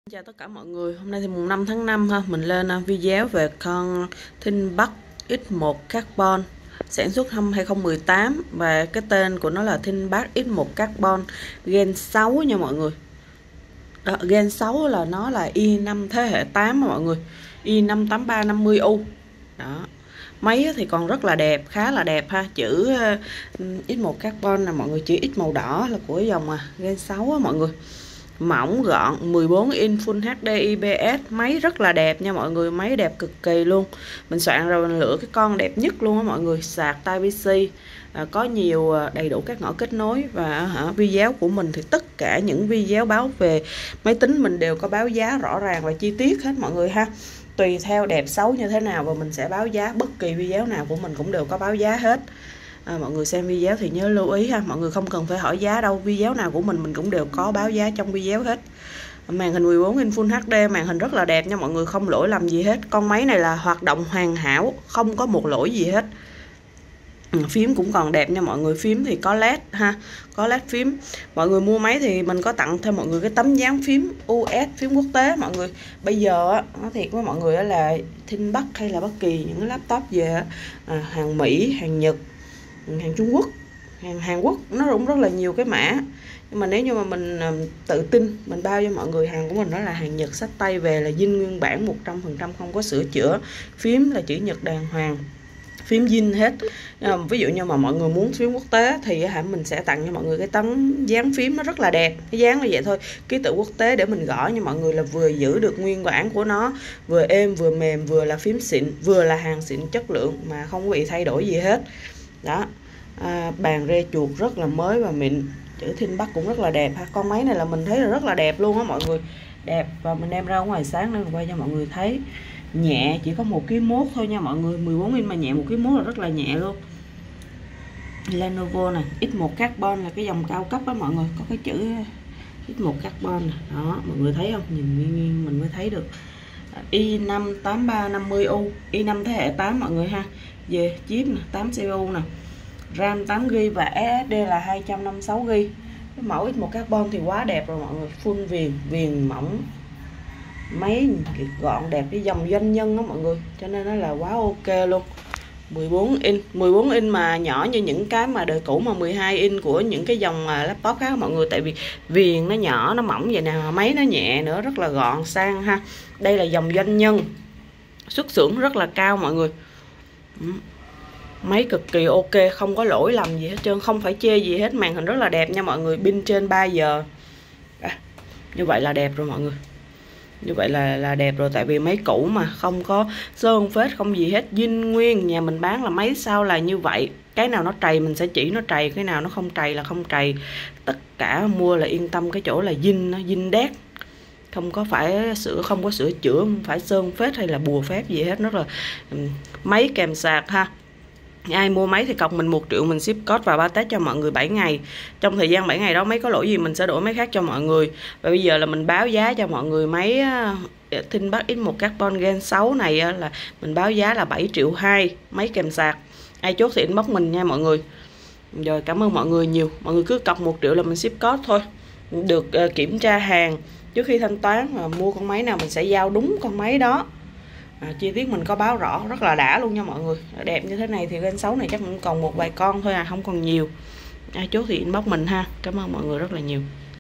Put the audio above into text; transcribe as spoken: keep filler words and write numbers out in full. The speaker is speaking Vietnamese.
Chào tất cả mọi người, hôm nay thì mùng năm tháng năm ha, mình lên video về con ThinkPad X một Carbon sản xuất năm hai không một tám và cái tên của nó là ThinkPad X một Carbon Gen sáu nha mọi người. Đó, Gen sáu là nó là i năm thế hệ tám mọi người, i năm tám ba năm mươi U. Đó. Máy thì còn rất là đẹp, khá là đẹp ha, chữ X một Carbon là mọi người, chữ X màu đỏ là của dòng à, Gen sáu á mọi người. Mỏng gọn, mười bốn inch Full hát đê i pê ét, máy rất là đẹp nha mọi người, máy đẹp cực kỳ luôn. Mình soạn rồi mình lựa cái con đẹp nhất luôn á mọi người, sạc Type-C, à, có nhiều đầy đủ các ngõ kết nối và hả, video của mình thì tất cả những video báo về máy tính mình đều có báo giá rõ ràng và chi tiết hết mọi người ha. Tùy theo đẹp xấu như thế nào và mình sẽ báo giá, bất kỳ video nào của mình cũng đều có báo giá hết. À, mọi người xem video thì nhớ lưu ý ha, mọi người không cần phải hỏi giá đâu, video nào của mình mình cũng đều có báo giá trong video hết. Màn hình mười bốn inch Full hát đê, màn hình rất là đẹp nha mọi người, không lỗi lầm gì hết. Con máy này là hoạt động hoàn hảo, không có một lỗi gì hết. Ừ, phím cũng còn đẹp nha mọi người, phím thì có led ha, có led phím. Mọi người mua máy thì mình có tặng thêm mọi người cái tấm dán phím u ét, phím quốc tế mọi người. Bây giờ á, nói thiệt với mọi người là ThinkPad hay là bất kỳ những cái laptop về à, hàng Mỹ, hàng Nhật, hàng Trung Quốc, hàng Hàn Quốc nó cũng rất là nhiều cái mã. Nhưng mà nếu như mà mình tự tin mình bao cho mọi người hàng của mình đó là hàng Nhật, xách tay về là zin nguyên bản một trăm phần trăm, không có sửa chữa, phím là chữ Nhật đàng hoàng, phím zin hết. Ví dụ như mà mọi người muốn phím quốc tế thì hả, mình sẽ tặng cho mọi người cái tấm dán phím nó rất là đẹp, cái dán là vậy thôi, ký tự quốc tế để mình gõ cho mọi người là vừa giữ được nguyên bản của nó, vừa êm vừa mềm, vừa là phím xịn, vừa là hàng xịn chất lượng mà không bị thay đổi gì hết. Đó, à, bàn rê chuột rất là mới và mịn, chữ ThinkPad cũng rất là đẹp ha. Con máy này là mình thấy là rất là đẹp luôn á mọi người, đẹp. Và mình đem ra ngoài sáng nên quay cho mọi người thấy, nhẹ, chỉ có một ký mốt thôi nha mọi người, mười bốn inch mà nhẹ một ký mốt là rất là nhẹ luôn. Lenovo này, X một Carbon là cái dòng cao cấp á mọi người, có cái chữ X một Carbon này. Đó, mọi người thấy không, nhìn nghiêng mình mới thấy được. i năm tám ba năm mươi U, i năm thế hệ tám mọi người ha. Về chip nè, tám xê pê u nè, RAM tám gi ga bai và ét ét đê là hai trăm năm mươi sáu gi ga bai. Cái mẫu X một Carbon thì quá đẹp rồi mọi người, full viền, viền mỏng, máy gọn đẹp, cái dòng doanh nhân đó mọi người, cho nên nó là quá ok luôn. mười bốn inch, mười bốn inch mà nhỏ như những cái mà đời cũ mà mười hai inch của những cái dòng laptop khác mọi người, tại vì viền nó nhỏ, nó mỏng vậy nè, máy nó nhẹ nữa, rất là gọn sang ha. Đây là dòng doanh nhân, xuất xưởng rất là cao mọi người. Máy cực kỳ ok, không có lỗi lầm gì hết trơn, không phải chê gì hết, màn hình rất là đẹp nha mọi người, pin trên ba giờ. À, như vậy là đẹp rồi mọi người, như vậy là là đẹp rồi, tại vì máy cũ mà không có sơn phết không gì hết, zin nguyên. Nhà mình bán là máy sao là như vậy, cái nào nó trầy mình sẽ chỉ nó trầy, cái nào nó không trầy là không trầy, tất cả mua là yên tâm cái chỗ là zin, nó zin đét, không có phải sửa, không có sửa chữa, không phải sơn phết hay là bùa phép gì hết. Rất là máy kèm sạc ha. Ai mua máy thì cọc mình một triệu, mình ship code và bao Tết cho mọi người bảy ngày. Trong thời gian bảy ngày đó máy có lỗi gì mình sẽ đổi máy khác cho mọi người. Và bây giờ là mình báo giá cho mọi người máy ThinkPad X một Carbon Gen sáu này là mình báo giá là bảy triệu hai, máy kèm sạc. Ai chốt thì inbox mình nha mọi người. Rồi, cảm ơn mọi người nhiều. Mọi người cứ cọc một triệu là mình ship code thôi. Được uh, kiểm tra hàng trước khi thanh toán, và mua con máy nào mình sẽ giao đúng con máy đó. À, chi tiết mình có báo rõ, rất là đã luôn nha mọi người. Đẹp như thế này thì Gen sáu này chắc cũng còn một vài con thôi à, không còn nhiều. Ai chốt thì inbox mình ha. Cảm ơn mọi người rất là nhiều.